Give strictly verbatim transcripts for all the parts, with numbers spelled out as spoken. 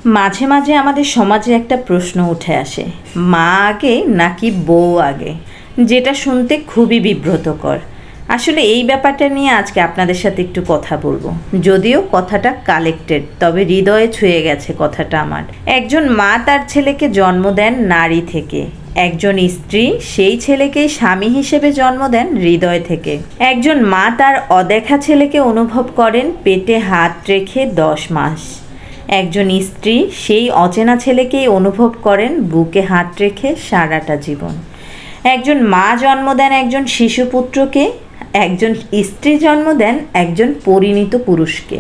মাঝে মাঝে আমাদের সমাজে একটা প্রশ্ন উঠে আসে, মা আগে নাকি বউ আগে, যেটা শুনতে খুবই বিব্রতকর। আসলে এই ব্যাপারটা নিয়ে আজকে আপনাদের সাথে একটু কথা বলবো। যদিও কথাটা কালেক্টেড, তবে হৃদয়ে ছুঁয়ে গেছে কথাটা আমার। একজন মা তার ছেলেকে জন্ম দেন নারী থেকে, একজন স্ত্রী সেই ছেলেকেই স্বামী হিসেবে জন্ম দেন হৃদয় থেকে। একজন মা তার অদেখা ছেলেকে অনুভব করেন পেটে হাত রেখে দশ মাস, একজন স্ত্রী সেই অচেনা ছেলেকেই অনুভব করেন বুকে হাত রেখে সারাটা জীবন। একজন মা জন্ম দেন একজন শিশুপুত্রকে, একজন স্ত্রী জন্ম দেন একজন পরিণীত পুরুষকে।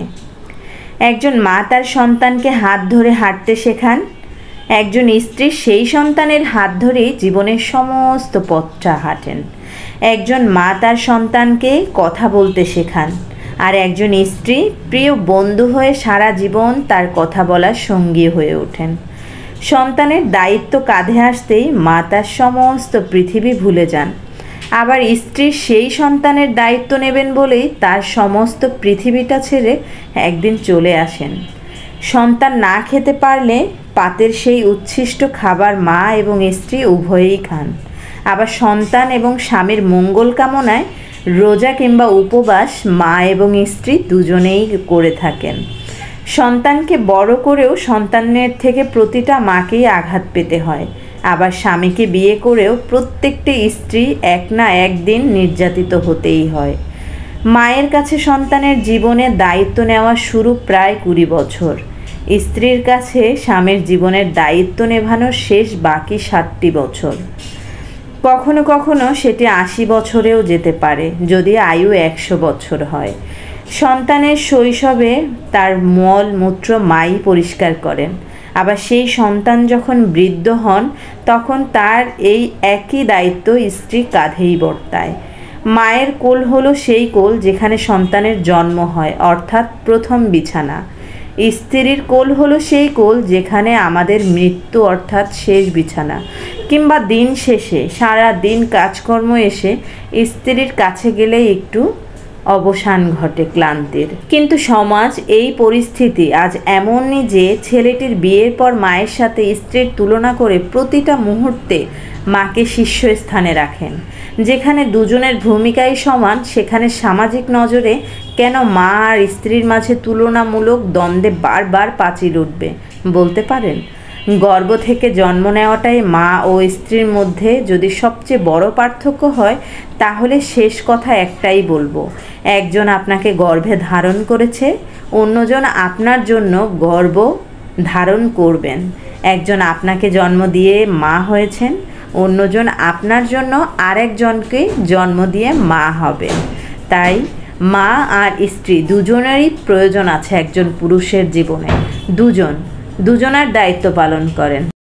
একজন মা তার সন্তানকে হাত ধরে হাঁটতে শেখান, একজন স্ত্রী সেই সন্তানের হাত ধরেই জীবনের সমস্ত পথটা হাঁটেন। একজন মা তার সন্তানকে কথা বলতে শেখান, আর একজন স্ত্রী প্রিয় বন্ধু হয়ে সারা জীবন তার কথা বলার সঙ্গী হয়ে ওঠেন। সন্তানের দায়িত্ব কাঁধে আসতেই মা তার সমস্ত পৃথিবী ভুলে যান, আবার স্ত্রী সেই সন্তানের দায়িত্ব নেবেন বলেই তার সমস্ত পৃথিবীটা ছেড়ে একদিন চলে আসেন। সন্তান না খেতে পারলে পাতের সেই উচ্ছিষ্ট খাবার মা এবং স্ত্রী উভয়েই খান। আবার সন্তান এবং স্বামীর মঙ্গল কামনায় রোজা কিংবা উপবাস মা এবং স্ত্রী দুজনেই করে থাকেন। সন্তানকে বড় করেও সন্তানের থেকে প্রতিটা মাকেই আঘাত পেতে হয়, আবার স্বামীকে বিয়ে করেও প্রত্যেকটি স্ত্রী এক না একদিন নির্যাতিত হতেই হয়। মায়ের কাছে সন্তানের জীবনে দায়িত্ব নেওয়া শুরু প্রায় কুড়ি বছর, স্ত্রীর কাছে স্বামীর জীবনের দায়িত্ব নেভানোর শেষ বাকি ষাটটি বছর। কখনো কখনো সেটি আশি বছরেও যেতে পারে যদি আয়ু একশো বছর হয়। সন্তানের শৈশবে তার মল মূত্র মাই পরিষ্কার করেন, আবার সেই সন্তান যখন বৃদ্ধ হন তখন তার এই একই দায়িত্ব স্ত্রী কাঁধেই বর্তায়। মায়ের কোল হলো সেই কোল যেখানে সন্তানের জন্ম হয়, অর্থাৎ প্রথম বিছানা। স্ত্রীর কোল হলো সেই কোল যেখানে আমাদের মৃত্যু, অর্থাৎ শেষ বিছানা। কিংবা দিন শেষে সারা দিন কাজকর্ম এসে স্ত্রীর কাছে গেলে একটু অবসান ঘটে ক্লান্তির। কিন্তু সমাজ এই পরিস্থিতি আজ এমনই যে ছেলেটির বিয়ের পর মায়ের সাথে স্ত্রীর তুলনা করে প্রতিটা মুহূর্তে মাকে শীর্ষস্থানে রাখেন। যেখানে দুজনের ভূমিকাই সমান, সেখানে সামাজিক নজরে কেন মা আর স্ত্রীর মাঝে তুলনামূলক দ্বন্দ্বে বারবার পাঁচিল উঠবে বলতে পারেন? গর্ভ থেকে জন্ম নেওয়াটাই মা ও স্ত্রীর মধ্যে যদি সবচেয়ে বড় পার্থক্য হয়, তাহলে শেষ কথা একটাই বলবো, একজন আপনাকে গর্ভে ধারণ করেছে, অন্যজন আপনার জন্য গর্ভ ধারণ করবেন। একজন আপনাকে জন্ম দিয়ে মা হয়েছেন, অন্যজন আপনার জন্য আরেকজনকে জন্ম দিয়ে মা হবেন। তাই মা আর স্ত্রী দুজনেরই প্রয়োজন আছে একজন পুরুষের জীবনে। দুজন দুজনার দায়িত্ব পালন করেন।